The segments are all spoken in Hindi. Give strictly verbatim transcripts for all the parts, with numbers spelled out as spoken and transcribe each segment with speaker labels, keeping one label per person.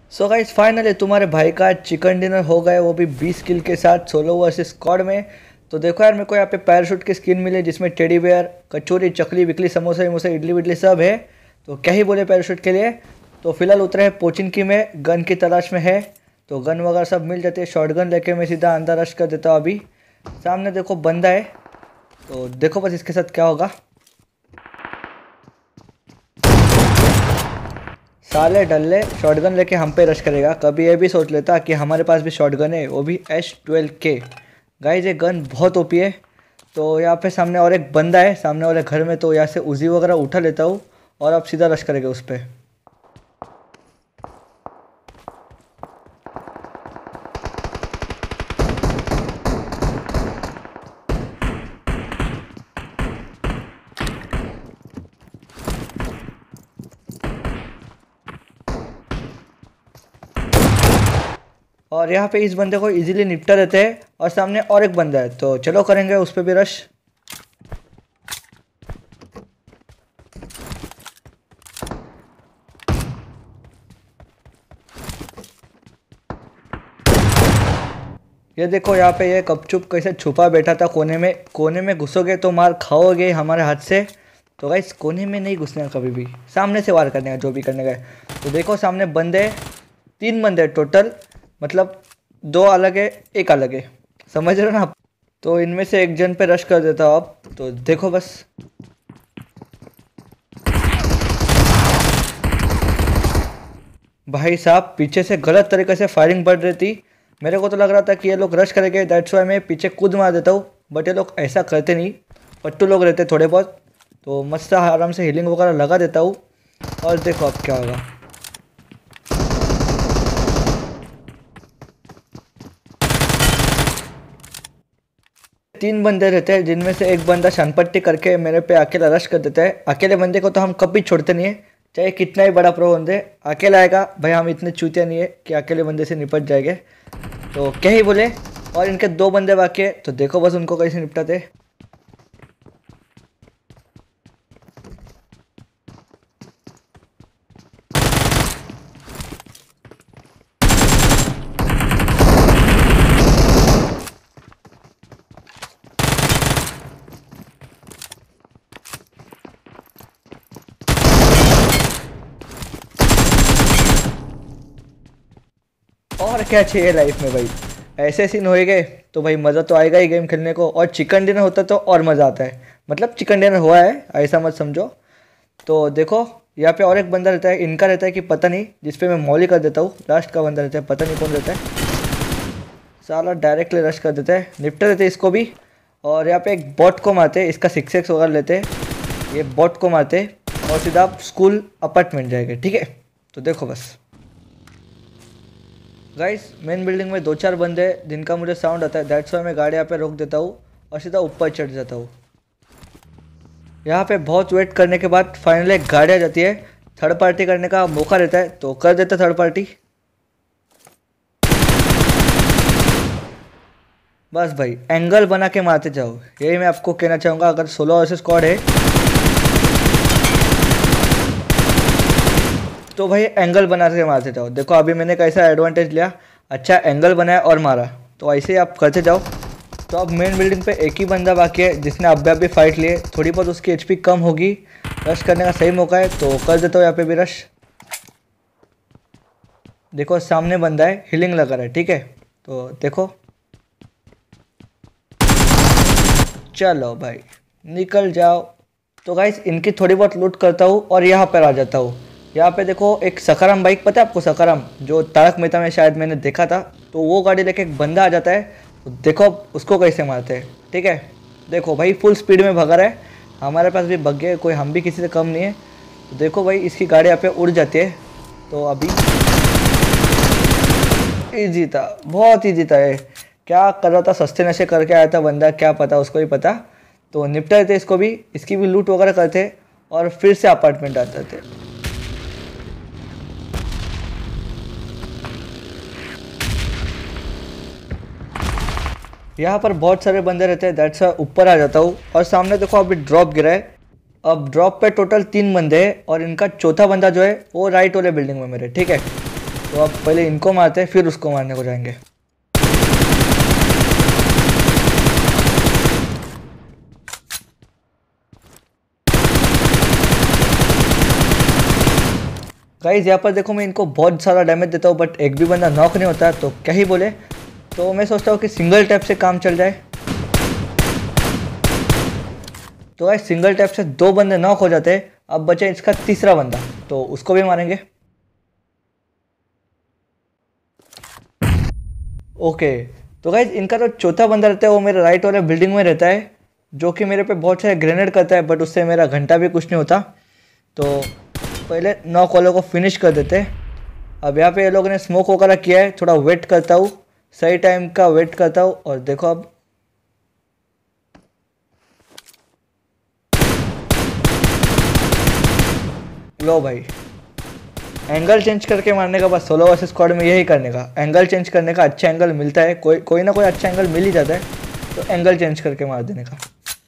Speaker 1: सो गाइस फाइनली तुम्हारे भाई का चिकन डिनर हो गया, वो भी बीस किल के साथ सोलो वर्सेस स्क्वाड में। तो देखो यार, मेरे को यहाँ पे पैराशूट की स्किन मिली जिसमें टेडी बेयर, कचौरी, चकली विकली, समोसे वमोसे, इडली विडली सब है। तो क्या ही बोले पैराशूट के लिए। तो फिलहाल उतरे हैं पोचिनकी में, गन की तलाश में है। तो गन वगैरह सब मिल जाती है। शॉर्ट गन लेके मैं सीधा अंदर रश कर देता हूँ। अभी सामने देखो बंदा है, तो देखो बस इसके साथ क्या होगा। साले डल्ले शॉटगन लेके हम पे रश करेगा। कभी ये भी सोच लेता कि हमारे पास भी शॉटगन है, वो भी एच ट्वेल्व के। गाइज ये गन बहुत ओपी है। तो यहाँ पे सामने और एक बंदा है, सामने वाले घर में। तो यहाँ से उजी वगैरह उठा लेता हूँ और अब सीधा रश करेगा उस पर। और यहाँ पे इस बंदे को इजीली निपटा देते हैं। और सामने और एक बंदा है, तो चलो करेंगे उस पर भी रश। ये देखो यहाँ पे ये कपचुप कैसे छुपा बैठा था कोने में। कोने में घुसोगे तो मार खाओगे हमारे हाथ से। तो गाइस कोने में नहीं घुसने का, कभी भी सामने से वार करने का, जो भी करने का है। तो देखो सामने बंदे, तीन बंदे टोटल, मतलब दो अलग है एक अलग है, समझ रहे हो ना आप। तो इनमें से एक जन पे रश कर देता हूँ आप। तो देखो बस, भाई साहब पीछे से गलत तरीके से फायरिंग बढ़ रही थी। मेरे को तो लग रहा था कि ये लोग रश करेंगे, दैट्स वाई मैं पीछे कूद मार देता हूँ। बट ये लोग ऐसा करते नहीं, पट्टू लोग रहते थोड़े बहुत। तो मस्त आराम से हीलिंग वगैरह लगा देता हूँ। और देखो अब क्या होगा। तीन बंदे रहते हैं जिनमें से एक बंदा शनपट्टी करके मेरे पे अकेला रश कर देता है। अकेले बंदे को तो हम कभी छोड़ते नहीं है, चाहे कितना ही बड़ा प्रो बंदे। अकेला आएगा भाई, हम इतने चूतिया नहीं है कि अकेले बंदे से निपट जाएंगे। तो क्या ही बोले। और इनके दो बंदे बाकी है, तो देखो बस उनको कैसे निपटाते। और क्या चाहिए लाइफ में भाई, ऐसे सीन होएंगे तो भाई मज़ा तो आएगा ही गेम खेलने को। और चिकन डिनर होता तो और मज़ा आता है, मतलब चिकन डिनर हुआ है ऐसा मत समझो। तो देखो यहाँ पे और एक बंदा रहता है, इनका रहता है कि पता नहीं, जिस पे मैं मौली कर देता हूँ। लास्ट का बंदा रहता है, पता नहीं कौन रहता है। साला डायरेक्टली रश कर देता है, निपटा देते हैं इसको भी। और यहाँ पे एक बॉट को मारते हैं, इसका सिक्स एक्स वगैरह लेते हैं। ये बॉट को मारते हैं और सीधा स्कूल अपार्टमेंट जाएंगे, ठीक है। तो देखो बस गाइस, मेन बिल्डिंग में दो चार बंदे जिनका मुझे साउंड आता है, दैट्स वाई मैं गाड़ी यहाँ पे रोक देता हूँ और सीधा ऊपर चढ़ जाता हूँ। यहाँ पे बहुत वेट करने के बाद फाइनली एक गाड़ी आ जाती है। थर्ड पार्टी करने का मौका रहता है, तो कर देता थर्ड पार्टी। बस भाई एंगल बना के मारते जाओ, यही मैं आपको कहना चाहूँगा। अगर सोलो वर्सेस स्क्वाड है तो भाई एंगल बना के मारते जाओ। देखो अभी मैंने कैसा एडवांटेज लिया, अच्छा एंगल बनाया और मारा। तो ऐसे ही आप करते जाओ। तो अब मेन बिल्डिंग पे एक ही बंदा बाकी है जिसने अभी अभी फाइट लिए। थोड़ी बहुत उसकी एचपी कम होगी, रश करने का सही मौका है, तो कर देता हूँ यहाँ पे भी रश। देखो सामने बंदा है, हीलिंग लगा रहा है, ठीक है। तो देखो, चलो भाई निकल जाओ। तो गाइस इनकी थोड़ी बहुत लूट करता हूँ और यहाँ पर आ जाता हूँ। यहाँ पे देखो एक सखाराम बाइक, पता है आपको सखाराम, जो तारक मेहता में शायद मैंने देखा था। तो वो गाड़ी लेके एक बंदा आ जाता है। तो देखो अब उसको कैसे मारते हैं, ठीक है। देखो भाई फुल स्पीड में भगा रहा है, हमारे पास भी बग्गे है, कोई हम भी किसी से कम नहीं है। तो देखो भाई इसकी गाड़ी यहाँ पे उड़ जाती है। तो अभी ईजी था, बहुत ईजी था। ये क्या कर रहा था, सस्ते नशे करके आया था बंदा, क्या पता उसको ही पता। तो निपटा देते इसको भी, इसकी भी लूट वगैरह करते और फिर से अपार्टमेंट आते थे। यहाँ पर बहुत सारे बंदे रहते हैं, दैट्स वाई ऊपर आ जाता हूँ। और सामने देखो अभी ड्रॉप गिरा है। अब ड्रॉप पे टोटल तीन बंदे हैं और इनका चौथा बंदा जो है वो राइट वाले बिल्डिंग में मेरे, ठीक है। तो अब पहले इनको मारते हैं, फिर उसको मारने को जाएंगे। गाइस यहाँ पर देखो मैं इनको बहुत सारा डैमेज देता हूँ बट एक भी बंदा नॉक नहीं होता, तो क्या ही बोले। तो मैं सोचता हूँ कि सिंगल टैप से काम चल जाए। तो गाइस सिंगल टैप से दो बंदे नॉक हो जाते हैं। अब बचे इसका तीसरा बंदा, तो उसको भी मारेंगे। ओके, तो गाइस इनका जो चौथा बंदा रहता है वो मेरे राइट वाले बिल्डिंग में रहता है, जो कि मेरे पे बहुत सारे ग्रेनेड करता है बट उससे मेरा घंटा भी कुछ नहीं होता। तो पहले नॉक वालों को फिनिश कर देते हैं। अब यहाँ पे ये लोगों ने स्मोक वगैरह किया है, थोड़ा वेट करता हूँ, सही टाइम का वेट करता हूँ। और देखो अब लो भाई, एंगल चेंज करके मारने का, बस सोलो वर्सेस स्क्वाड में यही करने का, एंगल चेंज करने का। अच्छा एंगल मिलता है, कोई कोई ना कोई अच्छा एंगल मिल ही जाता है, तो एंगल चेंज करके मार देने का।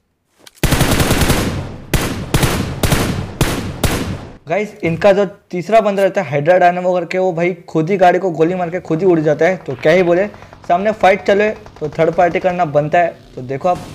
Speaker 1: गाइस इनका जो तीसरा बंदा रहता है हाइड्रा डायनामो करके, वो भाई खुद ही गाड़ी को गोली मार के खुद ही उड़ जाता है। तो क्या ही बोले, सामने फाइट चले तो थर्ड पार्टी करना बनता है। तो देखो आप,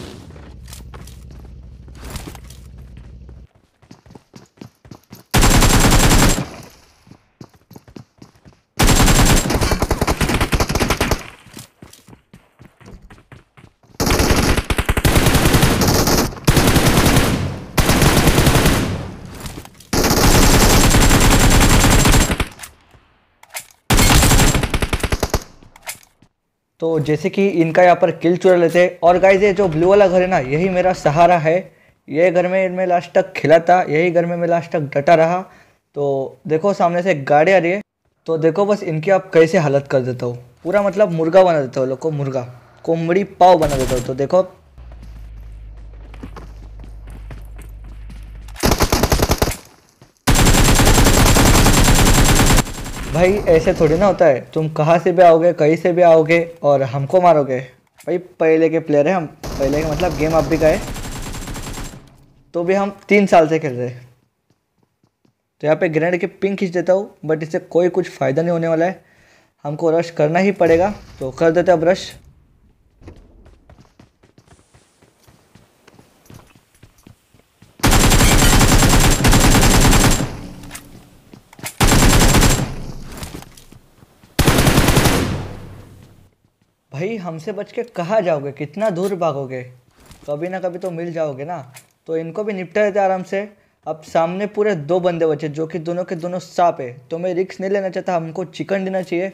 Speaker 1: तो जैसे कि इनका यहाँ पर किल चुरा लेते हैं। और गाइस ये जो ब्लू वाला घर है ना, यही मेरा सहारा है। ये घर में मैं लास्ट तक खिला था, यही घर में मैं लास्ट तक डटा रहा। तो देखो सामने से एक गाड़ी आ रही है, तो देखो बस इनकी आप कैसे हालत कर देता हूँ, पूरा मतलब मुर्गा बना देता हूँ लोग को, मुर्गा कोमड़ी पाव बना देता हूँ। तो देखो भाई ऐसे थोड़ी ना होता है, तुम कहाँ से भी आओगे, कहीं से भी आओगे और हमको मारोगे। भाई पहले के प्लेयर है हम, पहले के मतलब गेम आप भी का है, तो भी हम तीन साल से खेल रहे हैं। तो यहाँ पे ग्रेनेड की पिंग खींच देता हूँ बट इससे कोई कुछ फ़ायदा नहीं होने वाला है, हमको रश करना ही पड़ेगा। तो कर देते अब रश। भाई हमसे बच के कहाँ जाओगे, कितना दूर भागोगे, कभी ना कभी तो मिल जाओगे ना। तो इनको भी निपटा देते आराम से। अब सामने पूरे दो बंदे बचे जो कि दोनों के दोनों सांप है, तो मैं रिस्क नहीं लेना चाहता, हमको चिकन देना चाहिए।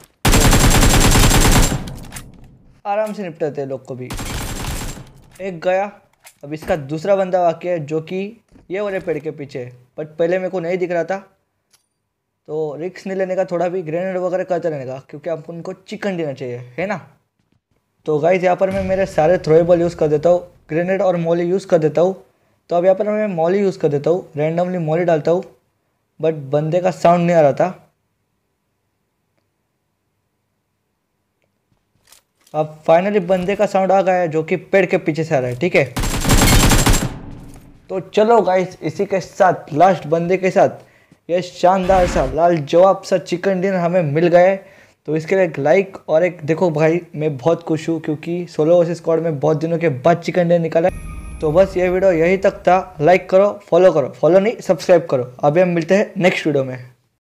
Speaker 1: आराम से निपटा देते लोग को भी। एक गया, अब इसका दूसरा बंदा बाकी है जो कि ये वाले पेड़ के पीछे है, बट पहले मेरे को नहीं दिख रहा था। तो रिस्क नहीं लेने का, थोड़ा भी ग्रेनेड वगैरह करते रहने का, क्योंकि आपको उनको चिकन देना चाहिए, है ना। तो गाइस यहाँ पर मैं मेरे सारे थ्रोएबल यूज़ कर देता हूँ, ग्रेनेड और मॉली यूज़ कर देता हूँ। तो अब यहाँ पर मैं मॉली यूज़ कर देता हूँ, रैंडमली मॉली डालता हूँ, बट बंदे का साउंड नहीं आ रहा था। अब फाइनली बंदे का साउंड आ गया है, जो कि पेड़ के पीछे से आ रहा है, ठीक है। तो चलो गाइस इसी के साथ लास्ट बंदे के साथ ये शानदार सा लाल जवाब सा चिकन डिनर हमें मिल गया है। तो इसके लिए एक लाइक और एक, देखो भाई मैं बहुत खुश हूँ क्योंकि सोलो वर्सेस स्क्वाड में बहुत दिनों के बाद चिकन डिनर निकाला है। तो बस ये वीडियो यही तक था, लाइक करो, फॉलो करो, फॉलो नहीं सब्सक्राइब करो। अभी हम मिलते हैं नेक्स्ट वीडियो में।